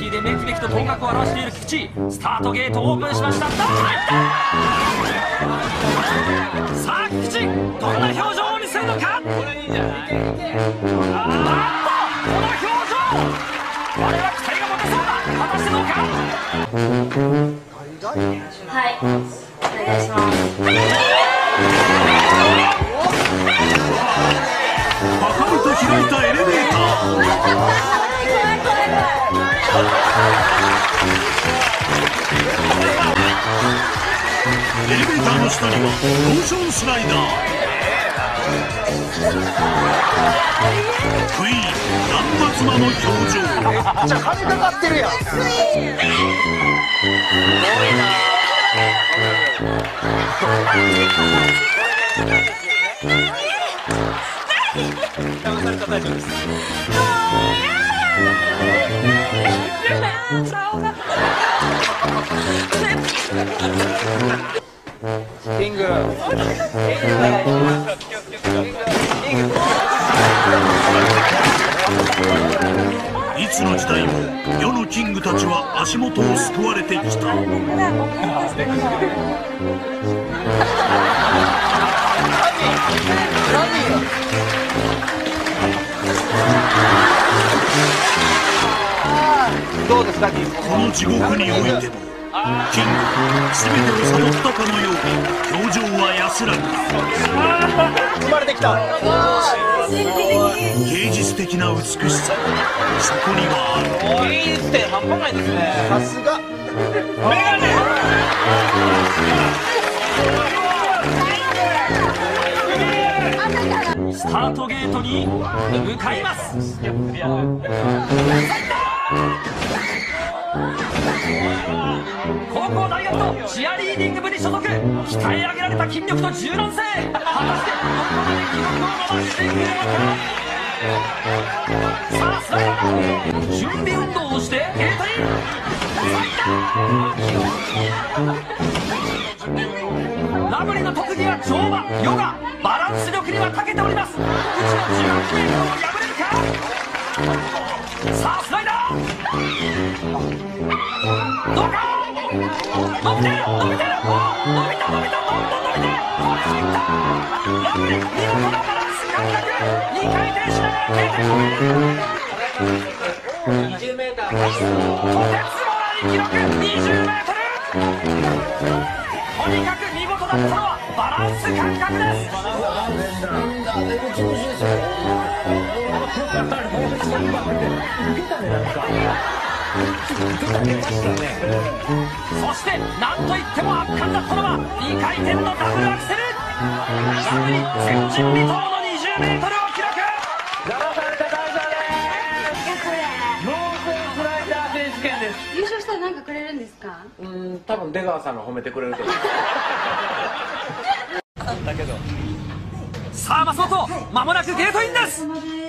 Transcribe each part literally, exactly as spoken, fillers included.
ーでめきめきと頭角を現している菊池。スタートゲートオープンしました。さあ菊池、どんな表情を見せるのか。これいいんじゃない。あっとこの表情、これは期待が持てそうだ。果たしてどうか。 はい、お願いします。 パカリと開いたエレベーター。エレベーターの下にはローションスライダー。クイーン断末魔の表情。 じゃあ金かかってるやん。騙されたタイプです。キング。 いつの時代も世のキングたちは足元を救われてきた。 どうですか、キング。 この地獄においてもキング全てを悟ったかのように表情は安らぐ。 生まれてきた。 芸術的な美しさ、そこにはある。 芸術点半端ないですね。さすが。メガネ。 スタートゲートに向かいます。高校大学のチアリーディング部に所属。鍛え上げられた筋力と柔軟性、果たしてどこまで記録を伸ばしていけるのか。さあスライダー、準備運動をしてゲートイン。ラブリーの特技は乗馬、ヨガ、バランス力には長けております。うちのじゅうはちメートルを破れるか。さあスライダー、どうか。伸びてる、伸びてる、伸びた、伸びた、伸びた、伸びた、伸びて、これはいった。ラブリー、見事なバランス感覚、にかい転しながらゲートイン。にじゅうメートル、とてつもない記録、にじゅうメートル。とにかく見事だったのはバランス感覚です。そしてなんといっても圧巻だったのはにかい転のダブルアクセル。ラブリー前人未到のにじゅうメートルを記録。 騙された大佐です。ノーゼンスライダー選手権です。 優勝したら何かくれるんですか。 うん、多分出川さんが褒めてくれると思う。だけど。 さあ松本、まもなくゲートインです。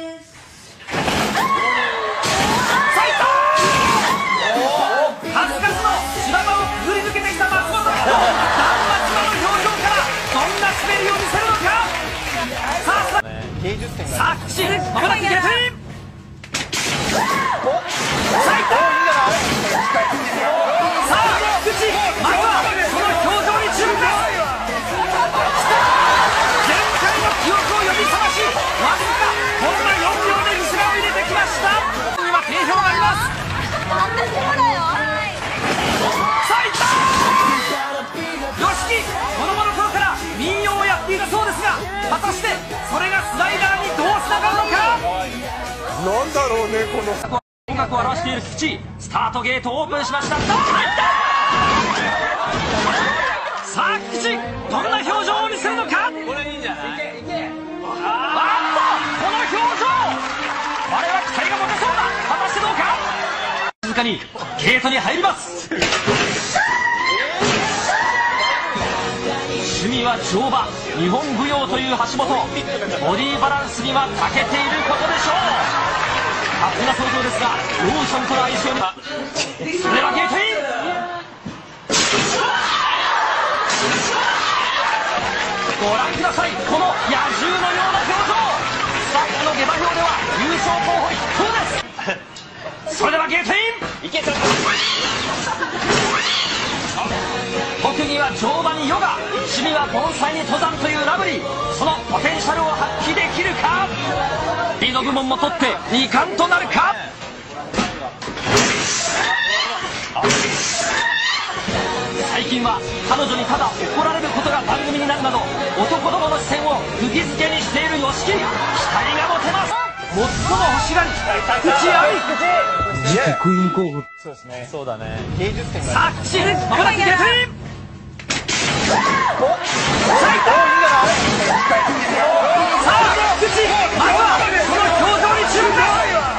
数々の修羅場をくぐり抜けてきた松本、断末魔の表情からどんな滑りを見せるのか。さあさあ菊池、まもなくゲートイン。さあ菊池、まずはその表情に注目です。前回の記憶を呼び覚まし、わずかほんのよんびょうで見せ場を入れてきました。には定評があります。子供の頃から民謡をやっていたそうですが、果たしてそれがスライダーにどうつながるのか。 なんだろうね、この音楽を表している菊池。スタートゲートオープンしました。さあ菊池、どんな表情を見せるのか。これいいんじゃない。あっとこの表情、あれは期待が持てそうだ。果たしてどうか。静かにゲートに入ります。趣味は乗馬、日本舞踊という橋本。ボディバランスには長けていることでしょう。勝手な想像ですがローションとの相性には。それはゲートイン。ご覧ください、この野獣のような表情。スタッフの下馬評では優勝候補筆頭です。 それではゲートイン。いけた。特技は乗馬にヨガ、趣味は盆栽に登山というラブリー。そのポテンシャルを発揮できるか。リード部門も取ってに冠となるか。最近は彼女にただ怒られることが番組になるなど男どもの視線を釘付けにしている吉木、期待が持てます。最も欲しがり口あり。 次期クイーン候補。 そうですね。そうだね。芸術点が。 さあ口まもなくゲートイン。さあ口、まずはその表情に注目です。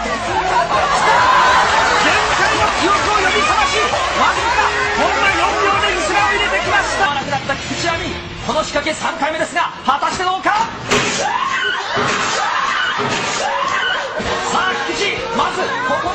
限界の記憶を呼び覚まし、わずかほんのよんびょうで石がを入れてきました。なくなった菊池亜美、この仕掛けさんかいめですが果たしてどうか。さあ菊池、まずここ